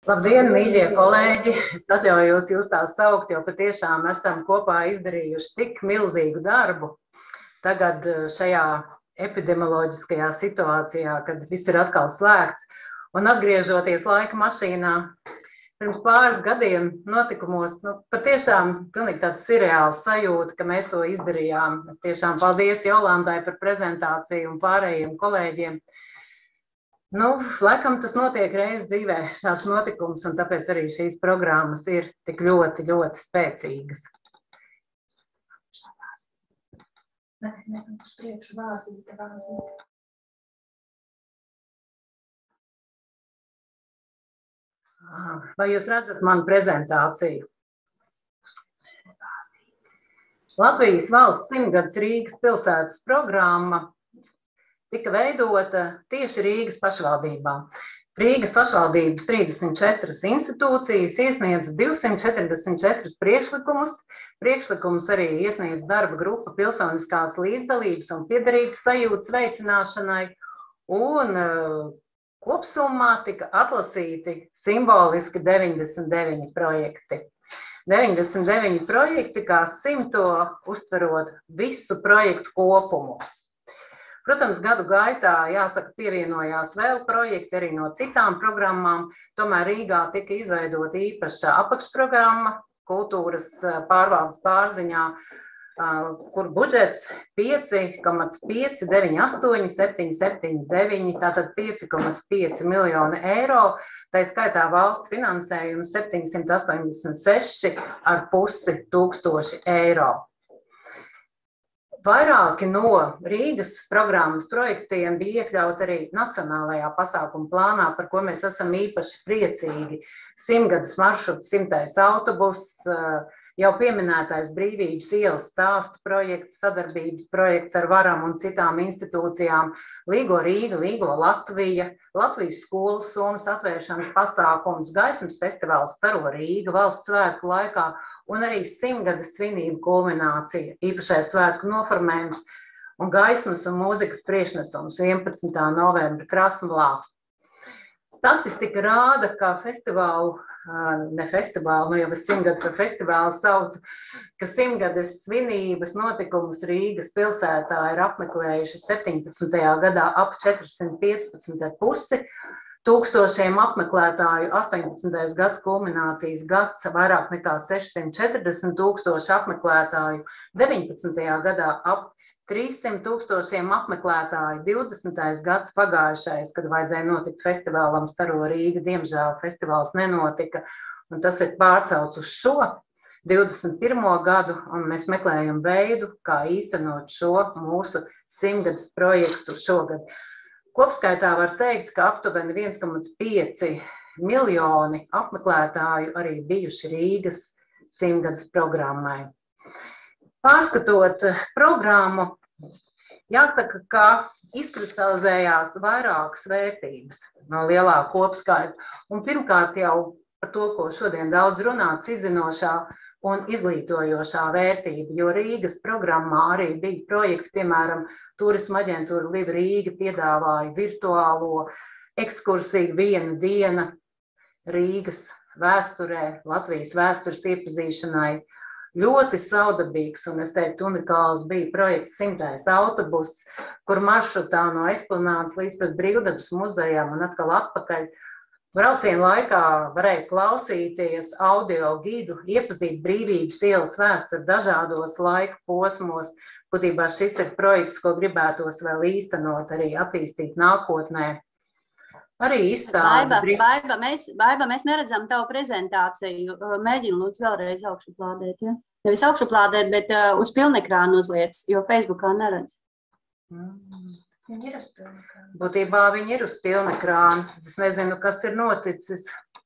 Labdien, mīļie kolēģi! Es atļaujos jūs tā saukt, jo patiešām esam kopā izdarījuši tik milzīgu darbu. Tagad šajā epidemioloģiskajā situācijā, kad viss ir atkal slēgts, un atgriežoties laika mašīnā, pirms pāris gadiem notikumos, patiešām pilnīgi tāds surreāls sajūta, ka mēs to izdarījām. Es tiešām paldies Jolandai par prezentāciju un pārējiem kolēģiem. Laikam tas notiek reiz dzīvē, šāds notikums, un tāpēc arī šīs programmas ir tik ļoti, ļoti spēcīgas. Vai jūs redzat manu prezentāciju? Latvijas valsts 100-gadus Rīgas pilsētas programma tika veidota tieši Rīgas pašvaldībā. Rīgas pašvaldības 34 institūcijas iesniedza 244 priekšlikumus. Priekšlikumus arī iesniedz darba grupa pilsoniskās līdzdalības un piederības sajūtas veicināšanai. Un kopsummā tika atlasīti simboliski 99 projekti. 99 projekti kā 100 uztverot visu projektu kopumu. Protams, gadu gaitā, jāsaka, pievienojās vēl projekti arī no citām programmām. Tomēr Rīgā tika izveidota īpaša apakšprogramma kultūras pārvaldes pārziņā, kur budžets 5,598,779, tātad 5,5 miljoni eiro, tā skaitā valsts finansējums 786,5 tūkstoši eiro. Vairāki no Rīgas programmas projektiem bija iekļauti arī nacionālajā pasākuma plānā, par ko mēs esam īpaši priecīgi. 100-gadas maršruts, 100. autobuss, jau pieminētais Brīvības ielas stāstu projekts, sadarbības projekts ar varam un citām institūcijām, Līgo Rīga, Līgo Latvija, Latvijas skolas somas atvēršanas pasākums, gaismas festivāls Staro Rīga valsts svētku laikā un arī 100-gadas svinību kulminācija, īpašais svētku noformējums un gaismas un mūzikas priekšnesums 11. novembra Krasnodēļā. Statistika rāda, ka festivālu, jau es 100-gadu par festivālu saucu, ka 100-gadas svinības notikumus Rīgas pilsētā ir apmeklējuši 17. gadā ap 415,5 tūkstošiem apmeklētāju, 18. gads kulminācijas gads vairāk nekā 640 tūkstoši apmeklētāju, 19. gadā ap 300 tūkstošiem apmeklētāju, 20. gads pagājušais, kad vajadzēja notikt festivālam Staro Rīga, diemžēl festivāls nenotika, un tas ir pārcelts uz šo 21. gadu, un mēs meklējam veidu, kā īstenot šo mūsu 100-gadas projektu šogad. Kopskaitā var teikt, ka aptuveni 1,5 miljoni apmeklētāju arī bijuši Rīgas 100-gadas programmai. Pārskatot programmu, jāsaka, ka izkristalizējās vairākas vērtības no lielā kopskaita. Un pirmkārt jau par to, ko šodien daudz runāts, izzinošā un izglītojošā vērtība, jo Rīgas programmā arī bija projekti, piemēram, Turisma aģentūra Live Rīga piedāvāja virtuālo ekskursiju 1 diena Rīgas vēsturē, Latvijas vēstures iepazīšanai. Ļoti saudabīgs un, es teiktu, unikāls bija projekts 100. autobuss, kur maršrutā no Esplanādes līdz pat Brīvdabas muzejām un atkal atpakaļ. Brauciena laikā varēja klausīties audio gidu, iepazīt Brīvības ielas vēsturi dažādos laika posmos. Būtībā šis ir projekts, ko gribētos vēl īstenot, arī attīstīt nākotnē. Arī izstāde. Baiba, mēs neredzam tavu prezentāciju. Mēģini lūdzu vēlreiz augšuplādēt, ja? Nevis augšuplādēt, bet uz pilnekrānu uzliec, jo Facebookā neredz. Viņi ir uz pilnekrānu. Būtībā viņi ir uz pilnekrānu. Es nezinu, kas ir noticis.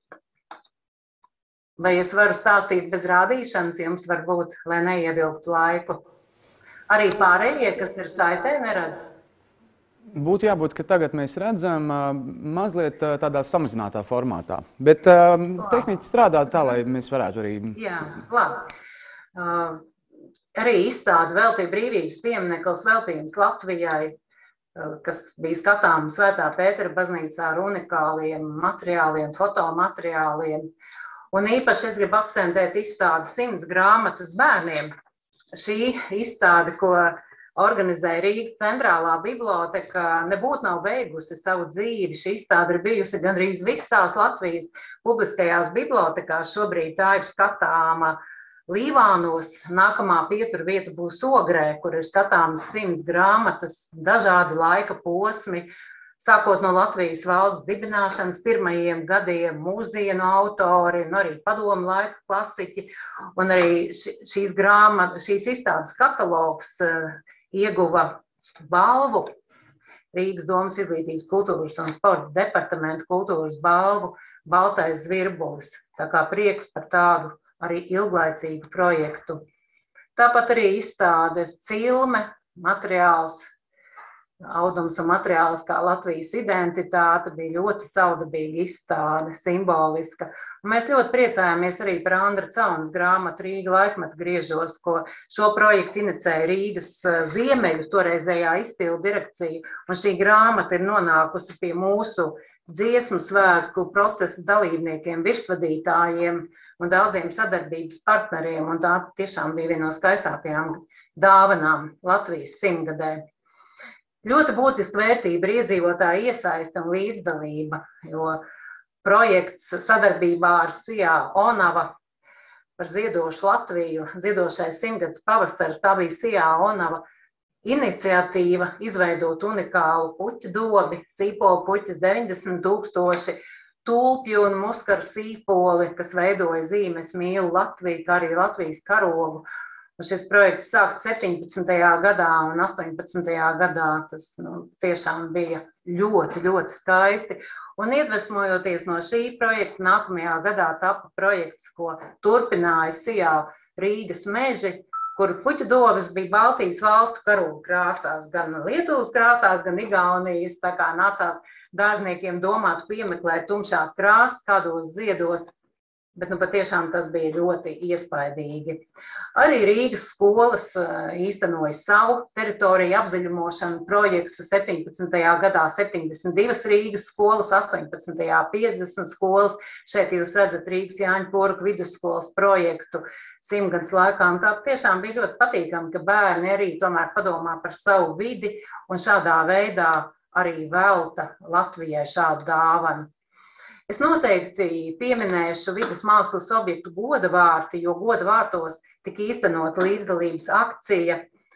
Vai es varu stāstīt bez rādīšanas jums varbūt, lai neievilktu laiku? Arī pārējie, kas ir saitē, neredz? Būtu jābūt, ka tagad mēs redzam mazliet tādā samazinātā formātā. Bet tehniski strādā tā, lai mēs varētu arī... Jā, labi. Arī izstāde veltīja Brīvības piemineklis veltījums Latvijai kas bija skatāms Svētā Pētera baznīcā ar unikāliem materiāliem, fotomateriāliem. Un īpaši es gribu akcentēt izstādi 100 grāmatas bērniem. Šī izstāde, ko organizēja Rīgas centrālā biblioteka, nebūtu nav beigusi savu dzīvi. Šī izstāde ir bijusi gandrīz visās Latvijas publiskajās bibliotekās. Šobrīd tā ir skatāma Līvānos, nākamā pieturvieta būs Ogrē, kur ir skatāmas 100 grāmatas, dažādi laika posmi, sākot no Latvijas valsts dibināšanas pirmajiem gadiem, mūsdienu autori, un arī padomu laika klasiķi. Un arī šīs izstādes katalogs ieguva balvu, Rīgas domas izglītības, kultūras un sporta departamenta kultūras balvu Baltais zvirbulis. Tā kā prieks par tādu arī ilglaicīgu projektu. Tāpat arī izstādes cilme, materiāls, audums un materiāls kā Latvijas identitāte bija ļoti saudabīga izstāde, simboliska. Un mēs ļoti priecājāmies arī par Andra Caunas grāmatu Rīga laikmeta griežos, ko šo projektu inicēja Rīgas ziemeļu toreizējā izpildu direkcija. Un šī grāmata ir nonākusi pie mūsu dziesmu svētku procesa dalībniekiem, virsvadītājiem un daudziem sadarbības partneriem, un tā tiešām bija viena no skaistākajām dāvanām Latvijas 100-gadē. Ļoti būtiska vērtība ir iedzīvotāju iesaiste un līdzdalība, jo projekts sadarbībā ar SIA Onava par ziedošu Latviju, ziedošais 100-gads pavasaris, tā bija SIA Onava iniciatīva izveidot unikālu puķu dobi, sīpolu puķis 90 000, tulpju un muskaru sīpoli, kas veidoja zīmes mīlu Latviju, kā arī Latvijas karogu. Un šis projekts sākt 17. gadā un 18. gadā. Tas tiešām bija ļoti, ļoti skaisti. Un iedvesmojoties no šī projekta, nākamajā gadā tapa projekts, ko turpināja SIA Rīgas meži, kur puķu dovis bija Baltijas valstu karogu krāsās, gan Lietuvas krāsās, gan Igaunijas. Tā kā nācās dārzniekiem domāt piemeklēt tumšās krāsas, kādos ziedos, bet patiešām tas bija ļoti iespaidīgi. Arī Rīgas skolas īstenoja savu teritoriju apzaļumošanu projektu 17. gadā 72 Rīgas skolas, 18. 50 skolas. Šeit jūs redzat Rīgas Jāņa Purka vidusskolas projektu 100-gads laikā. Un tā tiešām bija ļoti patīkami, ka bērni arī tomēr padomā par savu vidi un šādā veidā arī velta Latvijai šādu dāvanu. Es noteikti pieminēšu vides mākslas objektu godavārti, jo godavārtos tika īstenota līdzdalības akcija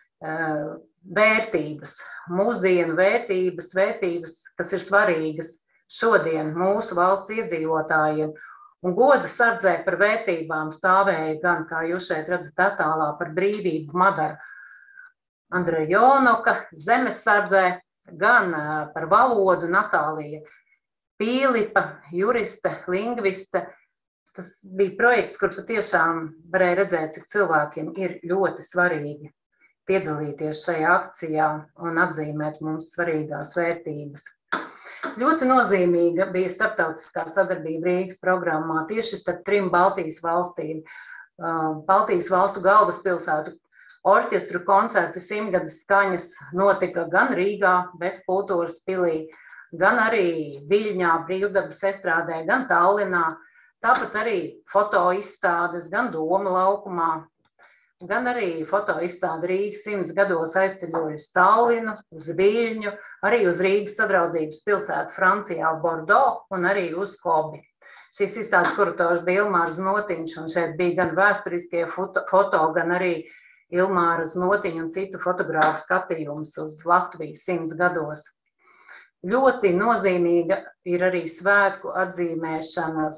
vērtības, mūsdienu vērtības, kas ir svarīgas šodien mūsu valsts iedzīvotājiem. Un goda sardzē par vērtībām stāvēja gan, kā jūs šeit redzat attēlā, par brīvību Madara Andreja Jonoka, zemes sardzē, gan par valodu Natālija Pīlipa, juriste, lingviste. Tas bija projekts, kur patiešām varēja redzēt, cik cilvēkiem ir ļoti svarīgi piedalīties šajā akcijā un atzīmēt mums svarīgās vērtības. Ļoti nozīmīga bija starptautiskā sadarbība Rīgas programmā tieši starp 3 Baltijas valstīm. Baltijas valstu galvaspilsētu orķestru koncerti 100-gadas skaņas notika gan Rīgā, bet kultūras pilī, gan arī Viļņā, Brīvdabas estrādē, gan Tallinā. Tāpat arī fotoizstādes gan Doma laukumā, gan arī fotoizstāde Rīgas 100 gados aizceļoja uz Tallinu, uz Viļņu, arī uz Rīgas sadraudzības pilsētu Francijā, Bordeaux un arī uz Kobi. Šīs izstādes kurators bija Ilmārs Notiņš, un šeit bija gan vēsturiskie foto, gan arī Ilmāras Notiņa un citu fotogrāfu skatījums uz Latviju 100 gados. Ļoti nozīmīga ir arī svētku atzīmēšanas,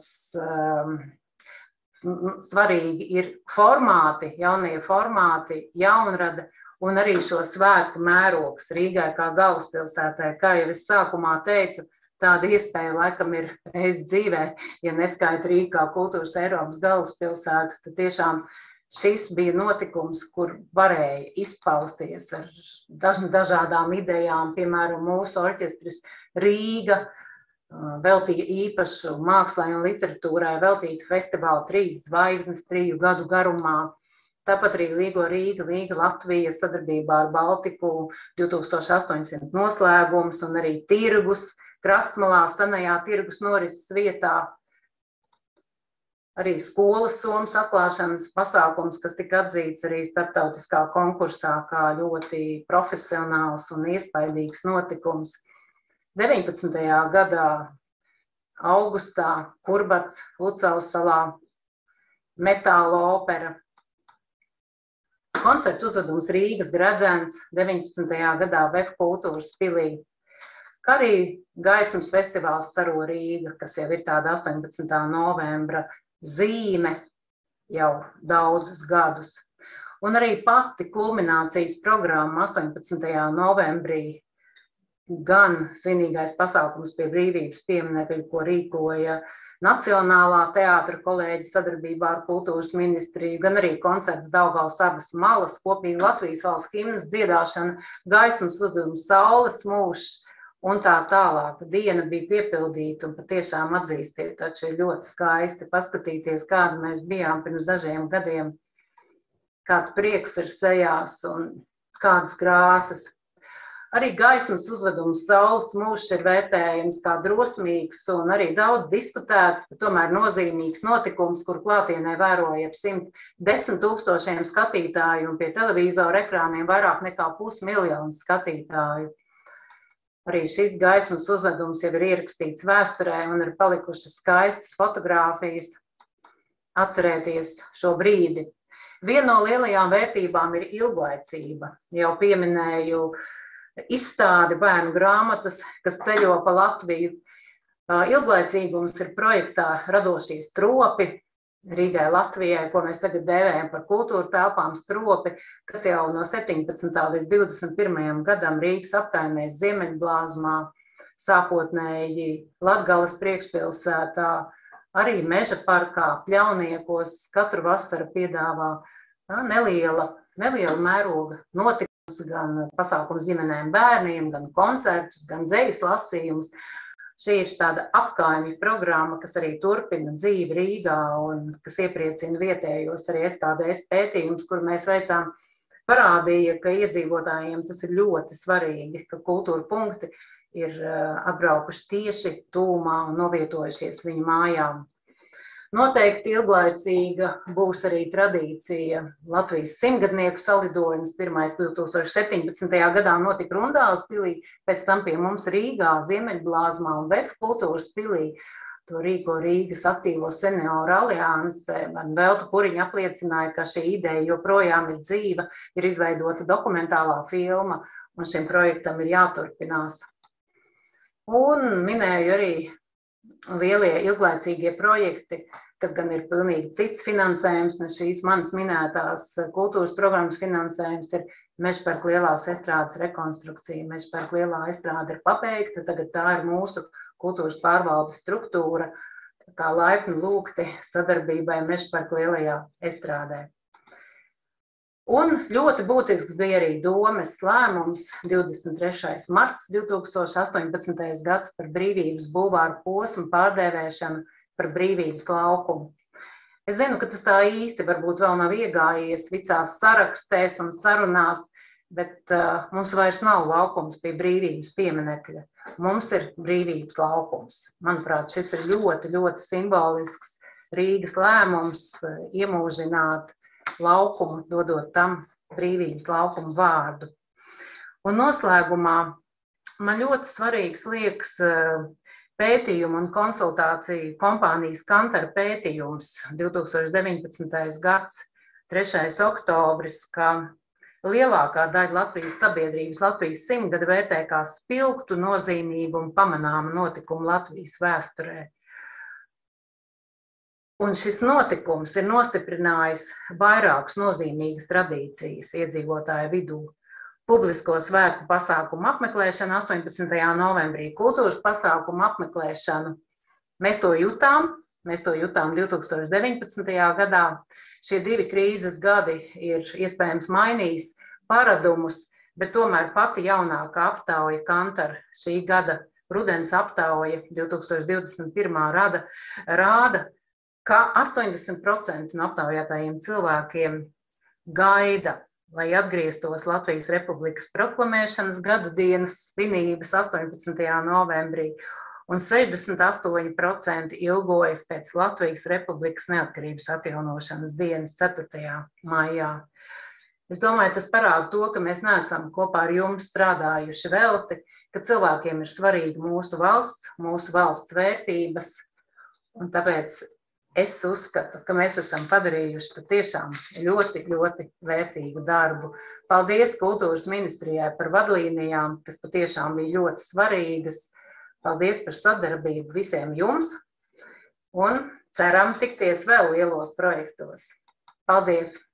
svarīgi ir formāti, jaunie formāti, jaunrada un arī šo svētku mērogs Rīgai kā galvaspilsētai. Kā jau es sākumā teicu, tāda iespēja laikam ir reiz dzīvē, ja neskaita Rīga kā kultūras Eiropas galvaspilsētu, tad tiešām šis bija notikums, kur varēja izpausties ar dažādām idejām. Piemēram, mūsu orķestris Rīga veltīja īpašu mākslai un literatūrai veltītu festivālu 3 zvaigznes 3 gadu garumā. Tāpat arī Līgo Rīga, Līga Latvija sadarbībā ar Baltiku 2800 noslēgums un arī tirgus, Krastmalā, senajā tirgus norises vietā. Arī skolas somas atklāšanas pasākums, kas tika atzīts arī starptautiskā konkursā kā ļoti profesionāls un iespaidīgs notikums. 19. gadā augustā Kurbats Lucavas salā, metāla opera. Koncertu uzvedums Rīgas Gredzens 19. gadā VF kultūras pilī. Kā arī gaismas festivāls Staro Rīga, kas jau ir tāda 18. novembra zīme jau daudzus gadus. Un arī pati kulminācijas programma 18. novembrī, gan svinīgais pasākums pie Brīvības pieminekļa, ko rīkoja Nacionālā teātra kolēģi sadarbībā ar kultūras ministriju, gan arī koncerts Daugavas abas malas, kopīgi Latvijas valsts himnas dziedāšana, gaismas uzvedums Saules mūžs, un tā tālāk. Diena bija piepildīta un patiešām atzīstiet, taču ir ļoti skaisti paskatīties, kāda mēs bijām pirms dažiem gadiem, kāds prieks ir sejās un kādas krāsas. Arī gaismas uzvedums Saules mūžs ir vērtējams kā drosmīgs un arī daudz diskutēts, bet tomēr nozīmīgs notikums, kur klātienē vēroja ap 110 000 skatītāju un pie televīzora ekrāniem vairāk nekā 500 000 skatītāju. Arī šis gaismas uzvedums jau ir ierakstīts vēsturē un ir palikušas skaistas fotogrāfijas. Atcerēties šo brīdi. Viena no lielajām vērtībām ir ilglaicība. Jau pieminēju izstādi bērnu grāmatas, kas ceļo pa Latviju. Ilglaicīgums ir projektā Radošie stropi Rīgai Latvijai, ko mēs tagad dēvējam par kultūra telpām stropi, kas jau no 17. līdz 21. gadam Rīgas apkaimēs Ziemeļblāzmā, sākotnēji Latgales priekšpilsētā, arī Meža parkā, Pļauniekos katru vasaru piedāvā neliela mēroga notikums, gan pasākums ģimenēm bērniem, gan koncertus, gan dzejas lasījumus. Šī ir tāda apkaimju programma, kas arī turpina dzīvi Rīgā un kas iepriecina vietējos. Arī SKDS pētījums, kur mēs veicām, parādīja, ka iedzīvotājiem tas ir ļoti svarīgi, ka kultūra punkti ir atbraukuši tieši tūmā un novietojušies viņu mājām. Noteikti ilglaicīga būs arī tradīcija Latvijas simtgadnieku salidojums. Pirmais 2017. gadā notika Rundāles pilī, pēc tam pie mums Rīgā, Ziemeļblāzmā un VF kultūras pilī. To rīko Rīgas aktīvo senioru alianse. Man Velta Puriņa apliecināja, ka šī ideja joprojām ir dzīva, ir izveidota dokumentālā filma, un šim projektam ir jāturpinās. Un minēju arī lielie ilglaicīgie projekti, kas gan ir pilnīgi cits finansējums, ne šīs manas minētās kultūras programmas finansējums ir Mežparka lielās estrādes rekonstrukcija. Mežparka lielā estrāde ir pabeigta, tagad tā ir mūsu kultūras pārvaldes struktūra, kā laipni lūgti sadarbībai Mežparka lielajā estrādē. Un ļoti būtisks bija arī Domes lēmums 23. marts 2018. gads par Brīvības bulvāru posmu pārdēvēšanu par Brīvības laukumu. Es zinu, ka tas tā īsti varbūt vēl nav iegājies visās sarakstēs un sarunās, bet mums vairs nav laukums pie Brīvības pieminekļa. Mums ir Brīvības laukums. Manuprāt, šis ir ļoti, ļoti simbolisks Rīgas lēmums iemūžināt laukumu, dodot tam Brīvības laukumu vārdu. Un noslēgumā man ļoti svarīgs liekas pētījumu un konsultāciju kompānijas Kantar pētījums 2019. gads, 3. oktobris, ka lielākā daļa Latvijas sabiedrības Latvijas simtgadu vērtē kā spilgtu, nozīmīgu un pamanāmu notikumu Latvijas vēsturē. Un šis notikums ir nostiprinājis vairākas nozīmīgas tradīcijas iedzīvotāju vidū. Publisko svētku pasākumu apmeklēšanu 18. novembrī, kultūras pasākumu apmeklēšanu. Mēs to jutām 2019. gadā. Šie divi krīzes gadi ir iespējams mainījis paradumus, bet tomēr pati jaunākā aptauja Kantar šī gada rudens aptauja 2021. rāda, ka 80% no aptaujātajiem cilvēkiem gaida, lai atgrieztos Latvijas Republikas proklamēšanas gada dienas svinības 18. novembrī, un 68% ilgojas pēc Latvijas Republikas neatkarības atjaunošanas dienas 4. maijā. Es domāju, tas parāda to, ka mēs neesam kopā ar jums strādājuši velti, ka cilvēkiem ir svarīga mūsu valsts vērtības, un tāpēc es uzskatu, ka mēs esam padarījuši patiešām ļoti, ļoti vērtīgu darbu. Paldies Kultūras ministrijai par vadlīnijām, kas patiešām bija ļoti svarīgas. Paldies par sadarbību visiem jums un ceram tikties vēl lielos projektos. Paldies!